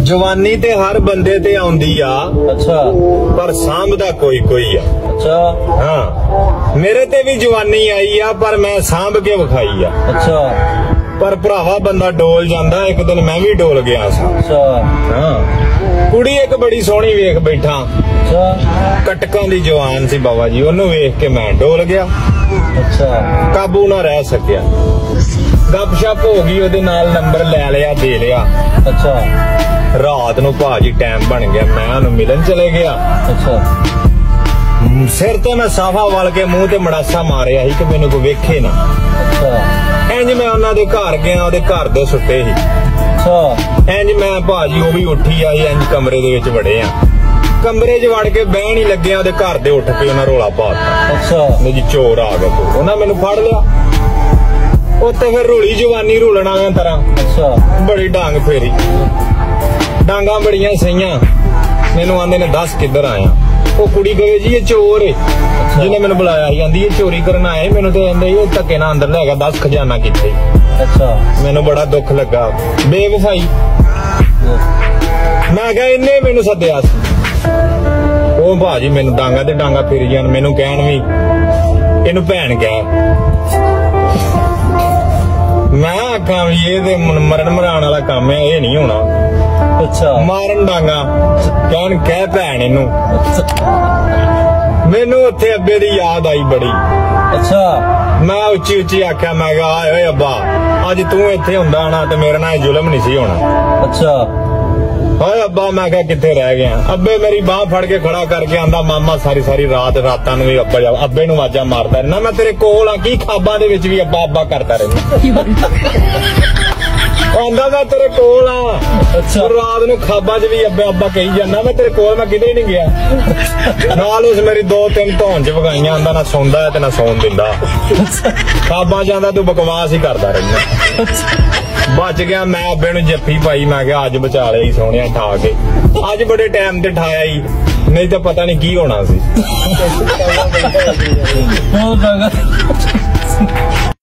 जवानी ते हर बंदे ते आउंदी आ। अच्छा। पर सामदा कोई कोई आ। अच्छा। हाँ मेरे ते भी जवानी आई आ पर मैं सांभ के विखाई आ। अच्छा। पर भरावा बंदा डोल जांदा, एक दिन मैं भी डोल गया सा। अच्छा। हाँ कुड़ी एक बड़ी सोहनी वेख बैठा। अच्छा। कटकां दी जवान सी बाबा जी, ओनू वेख के मैं डोल गया। अच्छा। काबू ना रह सकिया, गपशप हो गई, ओदे नाल नंबर ले लिया, दे लिया। अच्छा। रात नू भाजी टाइम बन गया, मैं ओनू मिलन चले गया। अच्छा। सिर ते मैं साफा वल के मुंह ते मड़ासा मारिया ही कि मैनू कोई वेखे ना। अच्छा। इंज मैं उन्हां दे घर गया, ओदे घर दे सुत्ते ही। अच्छा। इंज मैं भाजी वो भी उठी आई, इंज कमरे दे विच वड़े आ, कमरे च वड़ के बहन ही लगे, ओदे घर दे उठ के उन्हां रोला पाता। अच्छा। जी चोर आ गए, उन्हां मैनू फड़ लिया। उत्ते फिर रूली जवानी रूलना तरह। अच्छा। बड़ी डांग फेरी, डांगा बड़ियां सहियां। मैनू आंदे ने दस किधर आया। वो कुड़ी कहे जी ये चोर है। अच्छा। जिन्हें मैंने बुलाया ही आंदी ये चोरी करना आए, मैनू तो आंदे ये धक्के ना अंदर ले गया, 10 खजाना किथे। अच्छा। मैनू बड़ा दुख लगा, बेवफाई। मैं क्या इन्हें मैनू सद्दिया सी। ओ भाजी मैनू डांगा ते डांगा फेरी जान, मैनू कहन भी इनू भैन कह। मैं आखा भी ये मरण मराण वाला काम है, ये नहीं होना। अच्छा। मारन डांगा कहन कह भैन इनू। मैनू उत्थे अब्बे दी याद आई बड़ी। अच्छा। मैं उच्ची उच्ची आख्या, मैं कहा आए अब्बा अज तू इत्थे हुंदा ना ते मेरे नाल जुल्म नहीं सी होना। अच्छा। हाय अब्बा मैं क्या किथे रह गया। अब्बे मेरी बाह फड़ के खड़ा करके आंदा मामा सारी सारी रात रातां नूं भी अब्बा अब्बे नूं आवाज़ां मारदा रहना, मैं तेरे कोल आ की खाबां दे विच भी अब्बा अब्बा करदा रहना। आंदा मैं तेरे कोल आ। अच्छा। रात नूं खाबां च भी अब्बे अब्बा कही जाना, मैं तेरे कोल मैं किते नहीं गया। नाल उस मेरी 2-3 धौन च वगाइयां, आंदा ना सौंदा है ते ना सौन दिंदा। खाबां च आंदा तू बकवास ही करदा रहना। बच गया मैं, अब्बे नूं जफ्फी पाई, मैं क्या अज बचा लिया सोहणिया ठा के, अज बड़े टाइम ते ठाया ही, नहीं तो पता नहीं की होना सी।